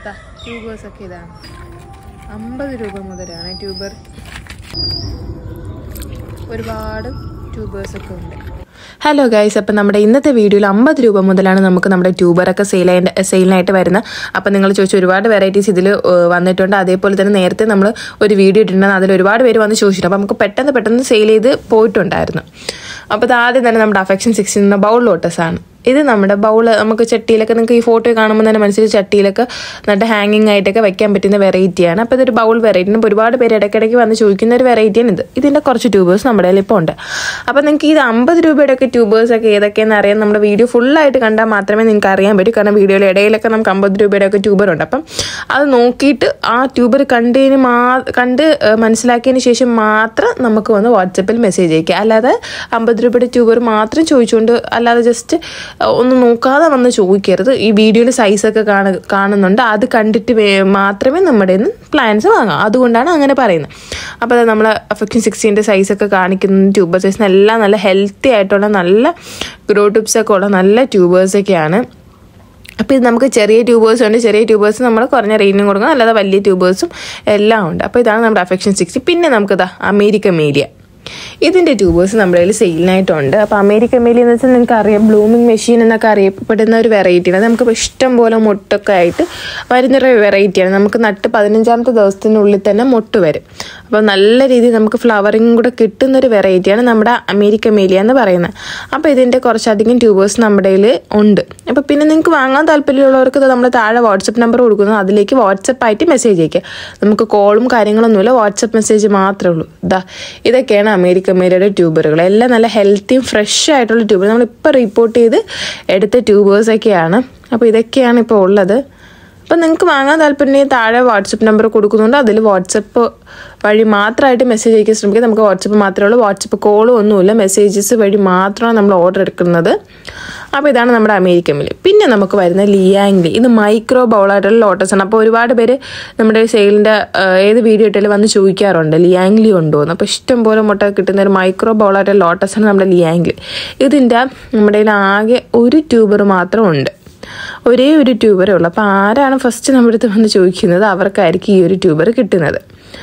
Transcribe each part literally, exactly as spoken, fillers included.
ട്യൂബേഴ്സൊക്കെ ഇതാണ്, അമ്പത് രൂപ മുതലാണ് ട്യൂബർ. ഒരുപാട് ട്യൂബേഴ്സൊക്കെ ഉണ്ട്. ഹലോ ഗൈസ്, അപ്പം നമ്മുടെ ഇന്നത്തെ വീഡിയോയിൽ അമ്പത് രൂപ മുതലാണ് നമുക്ക് നമ്മുടെ ട്യൂബറൊക്കെ സെയിൽ സെയിലിനായിട്ട് വരുന്നത്. അപ്പം നിങ്ങൾ ചോദിച്ചു ഒരുപാട് വെറൈറ്റീസ് ഇതിൽ വന്നിട്ടുണ്ട്. അതേപോലെ തന്നെ നേരത്തെ നമ്മൾ ഒരു വീഡിയോ ഇട്ടിട്ടുണ്ടെന്ന് അതിൽ ഒരുപാട് പേര് വന്ന് ചോദിച്ചിട്ടുണ്ട്. അപ്പോൾ നമുക്ക് പെട്ടെന്ന് പെട്ടെന്ന് സെയിൽ ചെയ്ത് പോയിട്ടുണ്ടായിരുന്നു. അപ്പോൾ ഇത് ആദ്യം തന്നെ നമ്മുടെ അഫെക്ഷൻ സിക്സ്റ്റീൻ എന്ന ബൗൾ ലോട്ടസ് ആണ്. ഇത് നമ്മുടെ ബൗള് നമുക്ക് ചട്ടിയിലൊക്കെ നിങ്ങൾക്ക് ഈ ഫോട്ടോ കാണുമ്പോൾ തന്നെ മനസ്സിലായി ചട്ടിയിലൊക്കെ നല്ല ഹാങ്ങിങ് ആയിട്ടൊക്കെ വെക്കാൻ പറ്റുന്ന വെറൈറ്റിയാണ്. അപ്പോൾ ഇതൊരു ബൗൾ വെറൈറ്റി. ഇപ്പോൾ ഒരുപാട് പേര് ഇടയ്ക്കിടയ്ക്ക് വന്ന് ചോദിക്കുന്ന ഒരു വെറൈറ്റിയാണ് ഇത്. ഇതിൻ്റെ കുറച്ച് ട്യൂബേഴ്സ് നമ്മുടെ കയ്യിൽ ഇപ്പോൾ ഉണ്ട്. അപ്പോൾ നിങ്ങൾക്ക് ഇത് അമ്പത് രൂപയുടെയൊക്കെ ട്യൂബേഴ്സൊക്കെ ഏതൊക്കെയെന്ന് അറിയാൻ നമ്മുടെ വീഡിയോ ഫുള്ളായിട്ട് കണ്ടാൽ മാത്രമേ നിങ്ങൾക്ക് അറിയാൻ പറ്റൂ. കാരണം വീഡിയോയുടെ ഇടയിലൊക്കെ നമുക്ക് അമ്പത് രൂപയുടെയൊക്കെ ട്യൂബറുണ്ട്. അപ്പം അത് നോക്കിയിട്ട് ആ ട്യൂബർ കണ്ടതിന് മാ കണ്ട് മനസ്സിലാക്കിയതിന് ശേഷം മാത്രം നമുക്ക് വന്ന് വാട്സപ്പിൽ മെസ്സേജ് അയക്കുക. അല്ലാതെ അമ്പത് രൂപയുടെ ട്യൂബർ മാത്രം ചോദിച്ചുകൊണ്ട് അല്ലാതെ ജസ്റ്റ് ഒന്നും നോക്കാതെ വന്ന് ചോദിക്കരുത്. ഈ വീഡിയോയിൽ സൈസൊക്കെ കാണ കാണുന്നുണ്ട് അത് കണ്ടിട്ട് മാത്രമേ നമ്മുടെ നിന്ന് പ്ലാൻസ് വാങ്ങാം. അതുകൊണ്ടാണ് അങ്ങനെ പറയുന്നത്. അപ്പോൾ അത് നമ്മൾ അഫെക്ഷൻ സിക്സ്റ്റീൻ്റെ സൈസൊക്കെ കാണിക്കുന്ന ട്യൂബർ സൈസ് എല്ലാം നല്ല ഹെൽത്തി ആയിട്ടുള്ള നല്ല ഗ്രോ ടിപ്സൊക്കെ ഉള്ള നല്ല ട്യൂബേഴ്സൊക്കെയാണ്. അപ്പോൾ ഇത് നമുക്ക് ചെറിയ ട്യൂബേഴ്സും ഉണ്ട്. ചെറിയ ട്യൂബേഴ്സ് നമ്മൾ കുറഞ്ഞ റേറ്റിനും കൊടുക്കണം, അല്ലാതെ വലിയ ട്യൂബേഴ്സും എല്ലാം ഉണ്ട്. അപ്പോൾ ഇതാണ് നമ്മുടെ അഫെക്ഷൻ സിക്സ്റ്റി. പിന്നെ നമുക്കിതാ അമേരിക്കൻ മേലിയ, ഇതിൻ്റെ ട്യൂബേഴ്സ് നമ്മുടെ കയ്യിൽ സെയിലിനായിട്ടുണ്ട്. അപ്പോൾ അമേരിക്കൻ മേലിയ എന്ന് വെച്ചാൽ നിങ്ങൾക്ക് അറിയാം ബ്ലൂമിങ് മെഷീൻ എന്നൊക്കെ അറിയപ്പെടുന്ന ഒരു വെറൈറ്റിയാണ്. അത് നമുക്ക് ഇഷ്ടം പോലെ മൊട്ടൊക്കെ ആയിട്ട് വരുന്നൊരു വെറൈറ്റിയാണ്. നമുക്ക് നട്ട് പതിനഞ്ചാമത്തെ ദിവസത്തിനുള്ളിൽ തന്നെ മൊട്ട് വരും. അപ്പോൾ നല്ല രീതിയിൽ നമുക്ക് ഫ്ലവറിങ് കൂടെ കിട്ടുന്നൊരു വെറൈറ്റിയാണ് നമ്മുടെ അമേരിക്കൻ മേലിയ എന്ന് പറയുന്നത്. അപ്പോൾ ഇതിൻ്റെ കുറച്ചധികം ട്യൂബേഴ്സ് നമ്മുടെ കയ്യിൽ ഉണ്ട്. അപ്പോൾ പിന്നെ നിങ്ങൾക്ക് വാങ്ങാൻ താല്പര്യമുള്ളവർക്ക് നമ്മൾ താഴെ വാട്സപ്പ് നമ്പർ കൊടുക്കുന്നു, അതിലേക്ക് വാട്സപ്പായിട്ട് മെസ്സേജ് അയക്കുക. നമുക്ക് കോളും കാര്യങ്ങളൊന്നുമില്ല, വാട്സപ്പ് മെസ്സേജ് മാത്രമേ ഉള്ളൂ. ഇതാ ഇതൊക്കെയാണ് അമേരിക്കൻ മേലിയുടെ ട്യൂബറുകൾ. എല്ലാം നല്ല ഹെൽത്തിയും ഫ്രഷ് ആയിട്ടുള്ള ട്യൂബർ, നമ്മളിപ്പോൾ റിപ്പോർട്ട് ചെയ്ത് എടുത്ത ട്യൂബേഴ്സൊക്കെയാണ്. അപ്പോൾ ഇതൊക്കെയാണ് ഇപ്പോൾ ഉള്ളത്. അപ്പോൾ നിങ്ങൾക്ക് വാങ്ങാൻ താല്പര്യം താഴെ വാട്സപ്പ് നമ്പർ കൊടുക്കുന്നുണ്ട്, അതിൽ വാട്സപ്പ് വഴി മാത്രമായിട്ട് മെസ്സേജ് അയക്കാൻ ശ്രമിക്കുക. നമുക്ക് വാട്സപ്പ് മാത്രമേ ഉള്ളൂ, വാട്സപ്പ് കോളും ഒന്നുമില്ല, മെസ്സേജസ് വഴി മാത്രമാണ് നമ്മൾ ഓർഡർ എടുക്കുന്നത്. അപ്പോൾ ഇതാണ് നമ്മുടെ അമേരിക്കൻ മേലിയ. പിന്നെ നമുക്ക് വരുന്ന ലിയാങ്ലി, ഇത് മൈക്രോ ബൗളായിട്ടുള്ള ലോട്ടസ് ആണ്. അപ്പോൾ ഒരുപാട് പേര് നമ്മുടെ സെയിലിൻ്റെ ഏത് വീഡിയോ ഇട്ടാലും വന്ന് ചോദിക്കാറുണ്ട് ലിയാങ്ലി ഉണ്ടോ എന്ന്. അപ്പോൾ ഇഷ്ടംപോലെ മുട്ട കിട്ടുന്ന ഒരു മൈക്രോ ബൗളായിട്ടുള്ള ലോട്ടസ് ആണ് നമ്മുടെ ലിയാങ്ലി. ഇതിൻ്റെ നമ്മുടെ ആകെ ഒരു ട്യൂബർ മാത്രം ഉണ്ട്, ഒരേ ഒരു ട്യൂബറേ ഉള്ളൂ. അപ്പോൾ ആരാണ് ഫസ്റ്റ് നമ്മുടെ അടുത്ത് വന്ന് ചോദിക്കുന്നത് അവർക്കായിരിക്കും ഈ ഒരു ട്യൂബർ കിട്ടുന്നത്.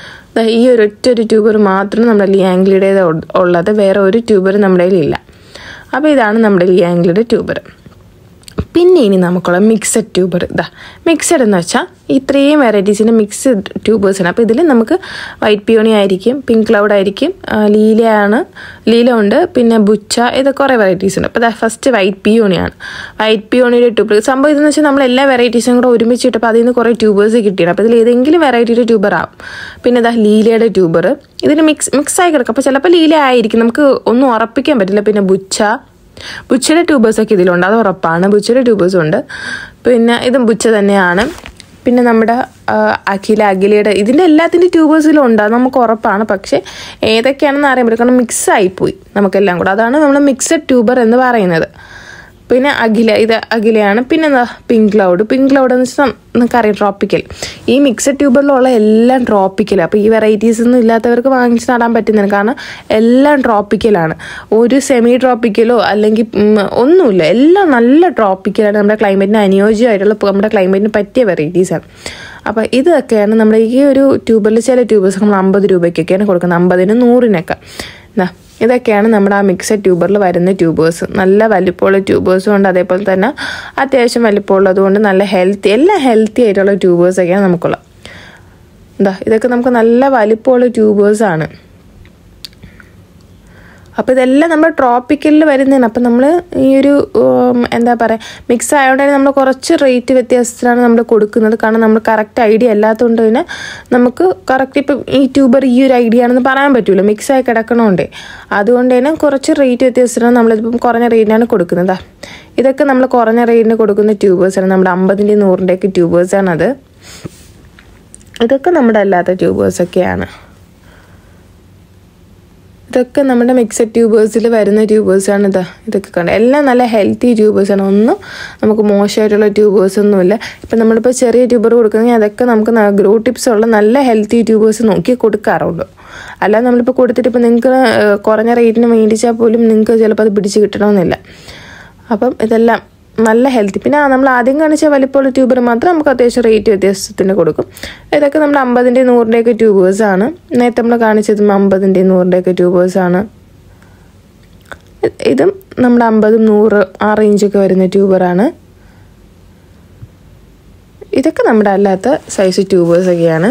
ഈ ഒരു ഒറ്റ ഒരു ട്യൂബർ മാത്രം നമ്മുടെ ലിയാങ്ലിയുടേത് ഉള്ളത്, വേറെ ഒരു ട്യൂബർ നമ്മുടെ കയ്യിലില്ല. അപ്പോൾ ഇതാണ് നമ്മുടെ ലിയാങ്ലിയുടെ ട്യൂബർ. പിന്നെ ഇനി നമുക്കുള്ള മിക്സഡ് ട്യൂബർ. ഇതാ മിക്സഡ് എന്ന് വെച്ചാൽ ഇത്രയും വെറൈറ്റീസിൻ്റെ മിക്സഡ് ട്യൂബേഴ്സാണ്. അപ്പോൾ ഇതിൽ നമുക്ക് വൈറ്റ് പിയോണി ആയിരിക്കും, പിങ്ക് ക്ലൗഡ് ആയിരിക്കും, ലീലയാണ്, ലീല ഉണ്ട്, പിന്നെ ബുച്ച, ഇത് കുറേ വെറൈറ്റീസ് ഉണ്ട്. അപ്പോൾ ഫസ്റ്റ് വൈറ്റ് പിയോണിയാണ്. വൈറ്റ് പിയോണിയുടെ ട്യൂബർ സംഭവം ഇതെന്ന് വെച്ചാൽ നമ്മൾ എല്ലാ വെറൈറ്റീസും കൂടെ ഒരുമിച്ചിട്ടപ്പോൾ അതിൽ നിന്ന് കുറേ ട്യൂബേഴ്സ് കിട്ടിയാണ്. അപ്പോൾ ഇതിൽ ഏതെങ്കിലും വെറൈറ്റിയുടെ ട്യൂബർ ആവും. പിന്നെ ഇതാ ലീലയുടെ ട്യൂബർ, ഇതിന് മിക്സ് മിക്സായി കിടക്കും. അപ്പോൾ ചിലപ്പോൾ ലീല ആയിരിക്കും, നമുക്ക് ഒന്നും ഉറപ്പിക്കാൻ പറ്റില്ല. പിന്നെ ബുച്ച, ബുച്ചയുടെ ട്യൂബേഴ്സൊക്കെ ഇതിലുണ്ട്, അത് ഉറപ്പാണ്. ബുച്ചയുടെ ട്യൂബേഴ്സും ഉണ്ട്. പിന്നെ ഇതും ബുച്ച തന്നെയാണ്. പിന്നെ നമ്മുടെ അഖില, അഖിലയുടെ, ഇതിൻ്റെ എല്ലാത്തിൻ്റെ ട്യൂബേഴ്സിലും ഉണ്ട്, അത് നമുക്ക് ഉറപ്പാണ്. പക്ഷേ ഏതൊക്കെയാണെന്ന് അറിയാൻ പറ്റും, കാരണം മിക്സ് ആയിപ്പോയി നമുക്കെല്ലാം കൂടെ. അതാണ് നമ്മൾ മിക്സഡ് ട്യൂബർ എന്ന് പറയുന്നത്. പിന്നെ അഖില, ഇത് അഖിലയാണ്. പിന്നെ എന്താ പിങ്ക് ക്ലൗഡ്. പിങ്ക് ക്ലൗഡ് എന്ന് വെച്ചാൽ നമുക്കറിയാം ട്രോപ്പിക്കൽ. ഈ മിക്സഡ് ട്യൂബറിലുള്ള എല്ലാം ട്രോപ്പിക്കലാണ്. അപ്പോൾ ഈ വെറൈറ്റീസ് ഒന്നും ഇല്ലാത്തവർക്ക് വാങ്ങിച്ച് നടാൻ പറ്റുന്നതാണ്, കാരണം എല്ലാം ട്രോപ്പിക്കലാണ്. ഒരു സെമി ട്രോപ്പിക്കലോ അല്ലെങ്കിൽ ഒന്നുമില്ല, എല്ലാം നല്ല ട്രോപ്പിക്കലാണ്. നമ്മുടെ ക്ലൈമറ്റിന് അനുയോജ്യമായിട്ടുള്ള നമ്മുടെ ക്ലൈമറ്റിന് പറ്റിയ വെറൈറ്റീസാണ്. അപ്പോൾ ഇതൊക്കെയാണ് നമ്മുടെ ഈ ഒരു ട്യൂബറിൽ. ചില ട്യൂബേഴ്സ് നമ്മൾ അമ്പത് രൂപയ്ക്കൊക്കെയാണ് കൊടുക്കുന്നത്, അമ്പതിന് നൂറിനൊക്കെ. എന്നാ ഇതൊക്കെയാണ് നമ്മുടെ ആ മിക്സഡ് ട്യൂബറിൽ വരുന്ന ട്യൂബേഴ്സ്. നല്ല വലിപ്പമുള്ള ട്യൂബേഴ്സും ഉണ്ട്, അതേപോലെ തന്നെ അത്യാവശ്യം വലിപ്പമുള്ളത് കൊണ്ട് നല്ല ഹെൽത്തി, എല്ലാം ഹെൽത്തി ആയിട്ടുള്ള ട്യൂബേഴ്സൊക്കെയാണ് നമുക്കുള്ളത്. എന്താ ഇതൊക്കെ നമുക്ക് നല്ല വലിപ്പമുള്ള ട്യൂബേഴ്സാണ്. അപ്പോൾ ഇതെല്ലാം നമ്മൾ ട്രോപ്പിക്കലിൽ വരുന്നതാണ്. അപ്പം നമ്മൾ ഈ ഒരു എന്താ പറയുക മിക്സ് ആയതുകൊണ്ട് തന്നെ നമ്മൾ കുറച്ച് റേറ്റ് വ്യത്യാസത്തിലാണ് നമ്മൾ കൊടുക്കുന്നത്. കാരണം നമ്മൾ കറക്റ്റ് ഐഡിയ അല്ലാത്തതുകൊണ്ട് തന്നെ നമുക്ക് കറക്റ്റ് ഇപ്പം ഈ ട്യൂബർ ഈ ഒരു ഐഡിയ ആണെന്ന് പറയാൻ പറ്റില്ല, മിക്സായി കിടക്കണോണ്ട്. അതുകൊണ്ട് തന്നെ കുറച്ച് റേറ്റ് വ്യത്യാസത്തിലാണ് നമ്മളിപ്പം കുറഞ്ഞ റേറ്റിനാണ് കൊടുക്കുന്നത്. ഇതൊക്കെ നമ്മൾ കുറഞ്ഞ റേറ്റിന് കൊടുക്കുന്ന ട്യൂബേഴ്സാണ്, നമ്മുടെ അമ്പതിൻ്റെ നൂറിൻ്റെയൊക്കെ ട്യൂബേഴ്സാണത്. ഇതൊക്കെ നമ്മുടെ അല്ലാത്ത ട്യൂബേഴ്സൊക്കെയാണ്. ഇതൊക്കെ നമ്മുടെ മിക്സഡ് ട്യൂബേഴ്സിൽ വരുന്ന ട്യൂബേഴ്സാണ്. ഇതാ ഇതൊക്കെ കണ്ട എല്ലാം നല്ല ഹെൽത്തി ട്യൂബേഴ്സാണ്, ഒന്നും നമുക്ക് മോശമായിട്ടുള്ള ട്യൂബേഴ്സൊന്നുമില്ല. ഇപ്പം നമ്മളിപ്പോൾ ചെറിയ ട്യൂബർ കൊടുക്കുന്നെങ്കിൽ അതൊക്കെ നമുക്ക് ഗ്രോ ടിപ്സ് ഉള്ള നല്ല ഹെൽത്തി ട്യൂബേഴ്സ് നോക്കി കൊടുക്കാറുള്ളൂ. അല്ലാതെ നമ്മളിപ്പോൾ കൊടുത്തിട്ട് ഇപ്പം നിങ്ങൾക്ക് കുറഞ്ഞ റേറ്റിന് മേടിച്ചാൽ പോലും നിങ്ങൾക്ക് ചിലപ്പോൾ അത് പിടിച്ച് കിട്ടണമെന്നില്ല. അപ്പം ഇതെല്ലാം നല്ല ഹെൽത്തി. പിന്നെ നമ്മൾ ആദ്യം കാണിച്ച വലിപ്പമുള്ള ട്യൂബർ മാത്രം നമുക്ക് അത്യാവശ്യം റേറ്റ് വ്യത്യാസത്തിന് കൊടുക്കും. ഇതൊക്കെ നമ്മുടെ അമ്പതിൻ്റെ നൂറിൻ്റെയൊക്കെ ട്യൂബേഴ്സാണ്. നേരത്തെ നമ്മൾ കാണിച്ചതും അമ്പതിൻ്റെ നൂറിൻ്റെയൊക്കെ ട്യൂബേഴ്സാണ്. ഇതും നമ്മുടെ അമ്പതും നൂറ് ആ റേഞ്ചൊക്കെ വരുന്ന ട്യൂബറാണ്. ഇതൊക്കെ നമ്മുടെ അല്ലാത്ത സൈസ് ട്യൂബേഴ്സൊക്കെയാണ്.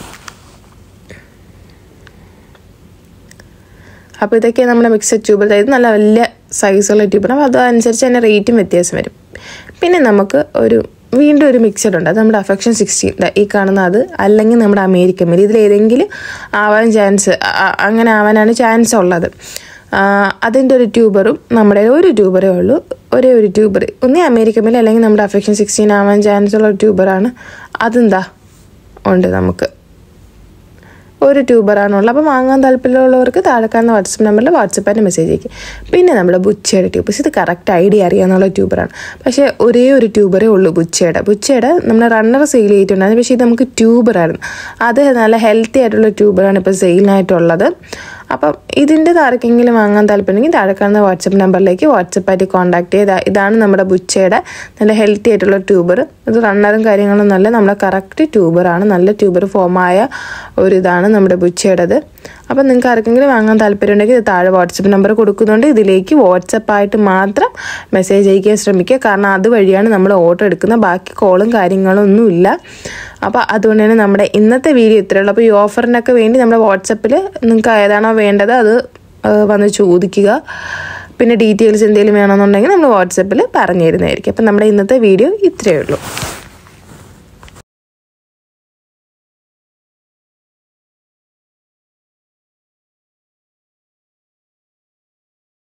അപ്പോൾ ഇതൊക്കെ നമ്മുടെ മിക്സഡ് ട്യൂബർ, അതായത് നല്ല വലിയ സൈസുള്ള ട്യൂബർ. അപ്പോൾ അതനുസരിച്ച് തന്നെ റേറ്റും വ്യത്യാസം വരും. പിന്നെ നമുക്ക് ഒരു വീണ്ടും ഒരു മിക്സഡ് ഉണ്ട്. അത് നമ്മുടെ അഫെക്ഷൻ സിക്സ്റ്റീൻ, ഈ കാണുന്ന അത്, അല്ലെങ്കിൽ നമ്മുടെ അമേരിക്കൻ മെലി. ഇതിലേതെങ്കിലും ആവാൻ ചാൻസ്, അങ്ങനെ ആവാനാണ് ചാൻസ് ഉള്ളത്. അതിൻ്റെ ഒരു ട്യൂബറും നമ്മുടെ ഒരു ട്യൂബറേ ഉള്ളൂ, ഒരേ ഒരു ട്യൂബർ. ഒന്നേ അമേരിക്കൻ മെലി അല്ലെങ്കിൽ നമ്മുടെ അഫെക്ഷൻ സിക്സ്റ്റീൻ ആവാൻ ചാൻസ് ഉള്ള ട്യൂബറാണ്. അതെന്താ ഉണ്ട്, നമുക്ക് ഒരു ട്യൂബറാണുള്ളത്. അപ്പോൾ വാങ്ങാൻ താല്പര്യമുള്ളവർക്ക് താഴെക്കാണുന്ന വാട്സപ്പ് നമ്പറിൽ വാട്സപ്പായിട്ട് മെസ്സേജ് അയക്കും. പിന്നെ നമ്മുടെ ബുച്ചയുടെ ട്യൂബേഴ്സ്, ഇത് കറക്റ്റ് ഐഡിയ അറിയാമെന്നുള്ള ട്യൂബറാണ്. പക്ഷേ ഒരേ ഒരു ട്യൂബറേ ഉള്ളൂ ബുച്ചയുടെ. ബുച്ചയുടെ നമ്മുടെ റണ്ണർ സെയിൽ ചെയ്തിട്ടുണ്ടായിരുന്നു, പക്ഷേ ഇത് നമുക്ക് ട്യൂബറായിരുന്നു. അത് നല്ല ഹെൽത്തി ആയിട്ടുള്ള ട്യൂബറാണ് ഇപ്പോൾ സെയിലിനായിട്ടുള്ളത്. അപ്പം ഇതിൻ്റെ ആർക്കെങ്കിലും വാങ്ങാൻ താല്പര്യമെങ്കിൽ താഴെ കാണുന്ന വാട്സപ്പ് നമ്പറിലേക്ക് വാട്സപ്പായിട്ട് കോൺടാക്ട് ചെയ്ത്, ഇതാണ് നമ്മുടെ ബുച്ചയുടെ നല്ല ഹെൽത്തി ആയിട്ടുള്ള ട്യൂബർ. ഇത് റണ്ണറും കാര്യങ്ങളും നല്ല നമ്മുടെ കറക്റ്റ് ട്യൂബറാണ്, നല്ല ട്യൂബർ ഫോമായ ഒരിതാണ് നമ്മുടെ ബുച്ചയുടേത്. അപ്പം നിങ്ങൾക്ക് ആർക്കെങ്കിലും വാങ്ങാൻ താല്പര്യമുണ്ടെങ്കിൽ ഇത് താഴെ വാട്സപ്പ് നമ്പർ കൊടുക്കുന്നുണ്ട്. ഇതിലേക്ക് വാട്സപ്പായിട്ട് മാത്രം മെസ്സേജ് അയക്കാൻ ശ്രമിക്കുക. കാരണം അതുവഴിയാണ് നമ്മൾ ഓർഡർ എടുക്കുന്നത്, ബാക്കി കോളും കാര്യങ്ങളും ഒന്നുമില്ല. അപ്പോൾ അതുകൊണ്ട് തന്നെ നമ്മുടെ ഇന്നത്തെ വീഡിയോ ഇത്രയേ ഉള്ളൂ. അപ്പോൾ ഈ ഓഫറിനൊക്കെ വേണ്ടി നമ്മുടെ വാട്സപ്പിൽ നിങ്ങൾക്ക് ഏതാണോ വേണ്ടത് അത് വന്ന് ചോദിക്കുക. പിന്നെ ഡീറ്റെയിൽസ് എന്തെങ്കിലും വേണമെന്നുണ്ടെങ്കിൽ നമ്മൾ വാട്സപ്പിൽ പറഞ്ഞു തരുന്നതായിരിക്കും. അപ്പം നമ്മുടെ ഇന്നത്തെ വീഡിയോ ഇത്രയേ ഉള്ളൂ.